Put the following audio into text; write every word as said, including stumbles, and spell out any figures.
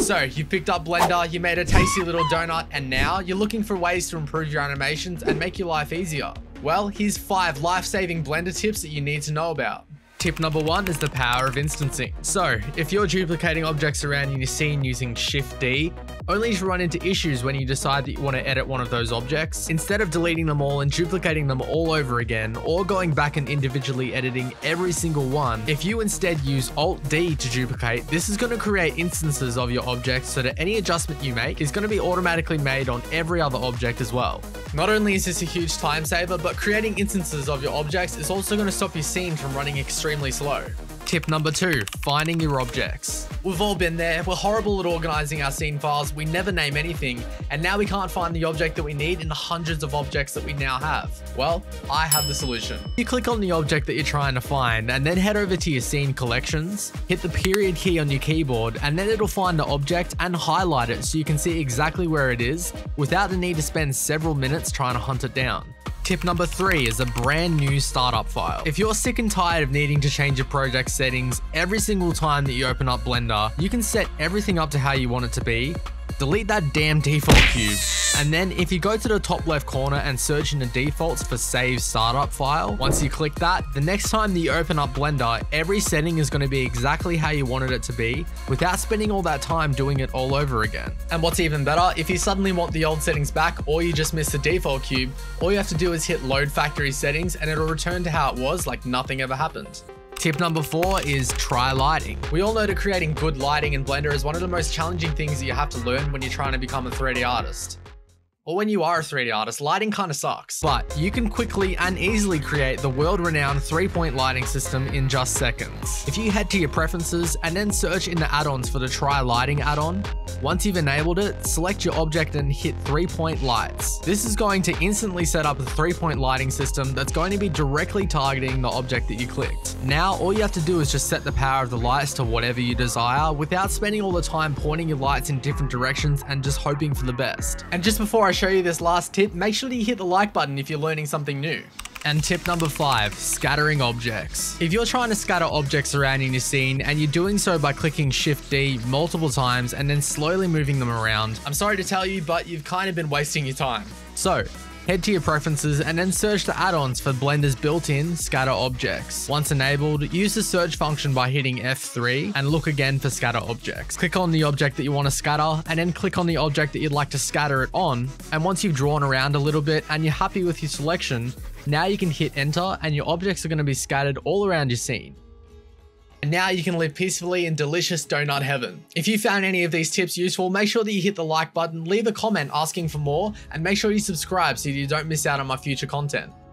So you picked up Blender, you made a tasty little donut, and now you're looking for ways to improve your animations and make your life easier. Well, here's five life-saving Blender tips that you need to know about. Tip number one is the power of instancing. So, if you're duplicating objects around in your scene using Shift D, only to run into issues when you decide that you want to edit one of those objects. Instead of deleting them all and duplicating them all over again, or going back and individually editing every single one, if you instead use Alt D to duplicate, this is going to create instances of your object so that any adjustment you make is going to be automatically made on every other object as well. Not only is this a huge time saver, but creating instances of your objects is also going to stop your scene from running extremely slow. Tip number two, finding your objects. We've all been there. We're horrible at organizing our scene files. We never name anything, and now we can't find the object that we need in the hundreds of objects that we now have. Well, I have the solution. You click on the object that you're trying to find, and then head over to your scene collections, hit the period key on your keyboard, and then it'll find the object and highlight it so you can see exactly where it is without the need to spend several minutes trying to hunt it down. Tip number three is a brand new startup file. If you're sick and tired of needing to change your project settings every single time that you open up Blender, you can set everything up to how you want it to be, delete that damn default cube, and then if you go to the top left corner and search in the defaults for save startup file, once you click that, the next time that you open up Blender, every setting is going to be exactly how you wanted it to be without spending all that time doing it all over again. And what's even better, if you suddenly want the old settings back or you just missed the default cube, all you have to do is hit load factory settings and it'll return to how it was, like nothing ever happened. Tip number four is try lighting. We all know that creating good lighting in Blender is one of the most challenging things that you have to learn when you're trying to become a three D artist. Or when you are a three D artist, lighting kind of sucks. But you can quickly and easily create the world-renowned three-point lighting system in just seconds. If you head to your preferences and then search in the add-ons for the Try Lighting add-on, once you've enabled it, select your object and hit three-point lights. This is going to instantly set up a three-point lighting system that's going to be directly targeting the object that you clicked. Now, all you have to do is just set the power of the lights to whatever you desire without spending all the time pointing your lights in different directions and just hoping for the best. And just before I show you this last tip, make sure that you hit the like button if you're learning something new. And tip number five, scattering objects. If you're trying to scatter objects around in your scene and you're doing so by clicking Shift D multiple times and then slowly moving them around, I'm sorry to tell you, but you've kind of been wasting your time. So, head to your preferences and then search the add-ons for Blender's built-in scatter objects. Once enabled, use the search function by hitting F three and look again for scatter objects. Click on the object that you want to scatter and then click on the object that you'd like to scatter it on. And once you've drawn around a little bit and you're happy with your selection, now you can hit enter and your objects are going to be scattered all around your scene. And now you can live peacefully in delicious donut heaven. If you found any of these tips useful, make sure that you hit the like button, leave a comment asking for more, and make sure you subscribe so you don't miss out on my future content.